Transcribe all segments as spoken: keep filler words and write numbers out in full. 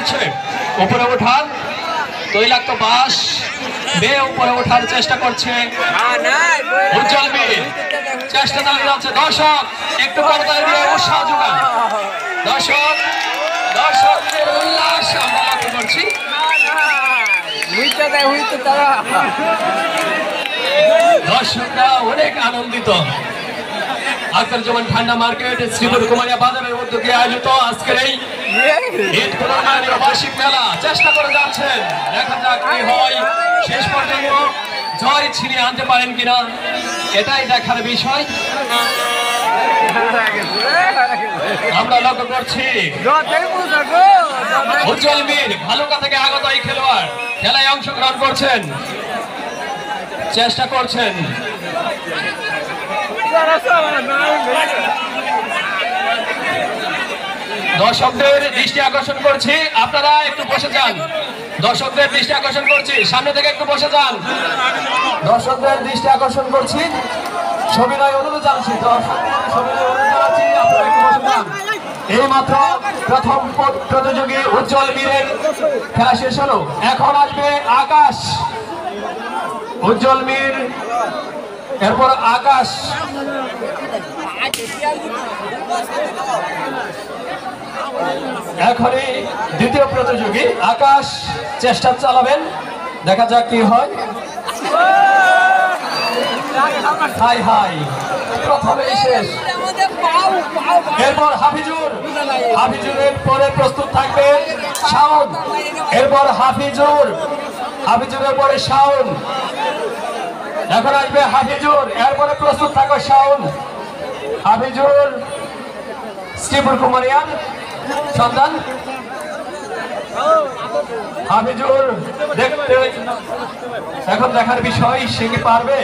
করছে উপরে ওঠার তৈলাক্ত বাস বেয়ে উপরে ওঠার চেষ্টা করছে উজ্জ্বল বীর চেষ্টা চালিয়ে যাচ্ছে দর্শক একটু করতালি দিয়ে উৎসাহ যোগান দর্শক দর্শকদের উল্লাস আমরা লক্ষ্য করছি দর্শকরা অনেক আনন্দিত আখতারুজ্জামান ঠান্ডা মার্কেট শ্রীপুর কুমারিয়া বাজারের উদ্যোগে আয়োজিত আজকের এই ঈদ কুরবানির বার্ষিক মেলা চেষ্টা করে যাচ্ছেন দেখা যাক কি হয় শেষ পর্যন্ত জয় ছিনিয়ে আনতে পারেন কিনা এটাই দেখার বিষয় আমরা লক্ষ্য করছি উজ্জ্বল বীর ভালুকা থেকে আগত এই খেলোয়াড় খেলায় অংশগ্রহণ করছেন চেষ্টা করছেন দর্শকদের দৃষ্টি আকর্ষণ করছি আপনারা একটু বসে যান দর্শকদের দৃষ্টি আকর্ষণ করছি সামনে থেকে একটু বসে যান দর্শকদের দৃষ্টি আকর্ষণ করছি সবিনয় অনুরোধ জানাচ্ছি সবিনয় অনুরোধ জানাচ্ছি আপনারা একটু বসে যান এই মাত্র প্রথম প্রতিযোগী উজ্জ্বল বীরের খেলা শেষ হলো এখন আসবে আকাশ উজ্জ্বল বীর এরপর আকাশ এখনই দ্বিতীয় প্রতিযোগী আকাশ চেষ্টা চালাবেন দেখা যাক কি হয় হাই হাই প্রথমেই শেষ এরপর হাফিজুর হাফিজুরের পরে প্রস্তুত থাকবে শাওন এরপর হাফিজুর হাফিজুরের পরে শাওন এখন আসবে হাফিজুর এরপরে প্রস্তুত থাকবে শাওন হাফিজুর শ্রীপুর কুমারিয়ার সন্তান হাফিজুর দেখতে এখন দেখার বিষয় সে কি পারবে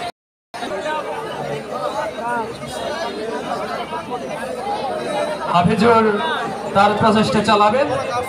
হাফিজুর তার প্রচেষ্টা চালাবেন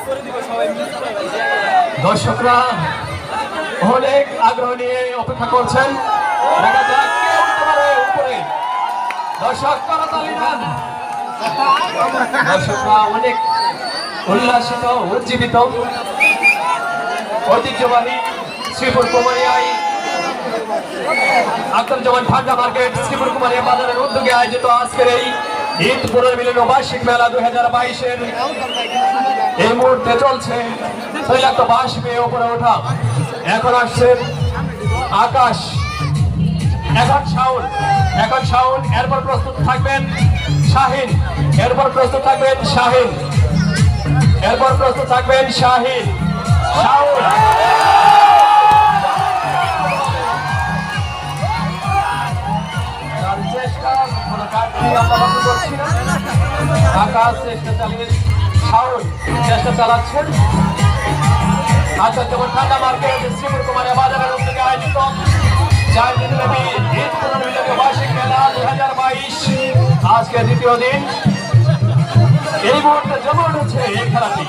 দর্শকরা অনেক আগ্রহ নিয়ে অপেক্ষা করছেন দেখা যাক কে উঠতে পারে উপরে দর্শক করতালি দেন দর্শকরা অনেক উল্লাসিত উজ্জীবিত ঐতিহ্যবাহী শ্রীপুর কুমারিয়ায় আখতারুজ্জামান ঠান্ডা মার্কেট শ্রীপুর কুমারিয়া বাজারের উদ্যোগে আয়োজিত আজকের এই ঈদ পুনর্মিলন বার্ষিক মেলা দুই হাজার বাইশের এই মুহূর্তে চলছে তৈলাক্ত বাস পেয়ে উপরে ওঠা এখন আসছে আকাশ এখন শাওন এখন শাওন এরপর প্রস্তুত থাকবেন শাহিন এরপর প্রস্তুত থাকবেন শাহিন এরপর প্রস্তুত থাকবেন শাহিন শাওন আকাশ চেষ্টা চালিয়ে শাওন চেষ্টা চালাচ্ছেন আখতারুজ্জামান ঠান্ডা মার্কেট শ্রীপুর কুমারিয়া বাজারের উদ্যোগে আয়োজিত চার দিনব্যাপী ঈদ পুনর্মিলন বার্ষিক মেলা দুই হাজার বাইশ আজকে দ্বিতীয় দিন এই মুহূর্তে জমে উঠেছে এই খেলাটি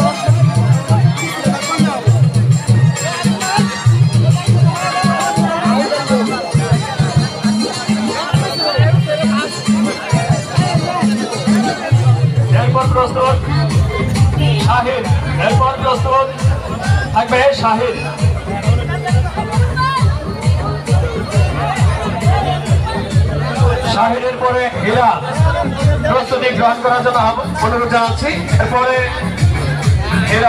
এরপর প্রস্তুত শাহিদ এরপর প্রস্তুত থাকবে শাহিদ শাহিদের পরে হীরা প্রস্তুতি গ্রহণ করার জন্য অনুরোধ জানাচ্ছি এরপরে হীরা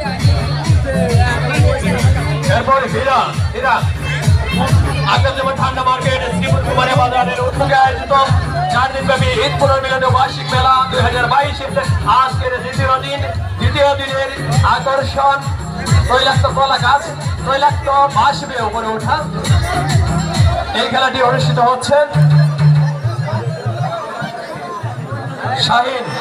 এরপরে হীরা হীরা আখতারুজ্জামান ঠান্ডা মার্কেট শ্রীপুর কুমারিয়া বাজারের উদ্যোগে আয়োজিত চার দিনব্যাপী ঈদ পুনর্মিলন বার্ষিক মেলা দুই হাজার বাইশ আজকের দ্বিতীয় দিন দ্বিতীয় দিনের আকর্ষণ তৈলাক্ত কলা গাছ তৈলাক্ত বাঁশ বেয়ে উপরে ওঠা এই খেলাটি অনুষ্ঠিত হচ্ছে শাহিন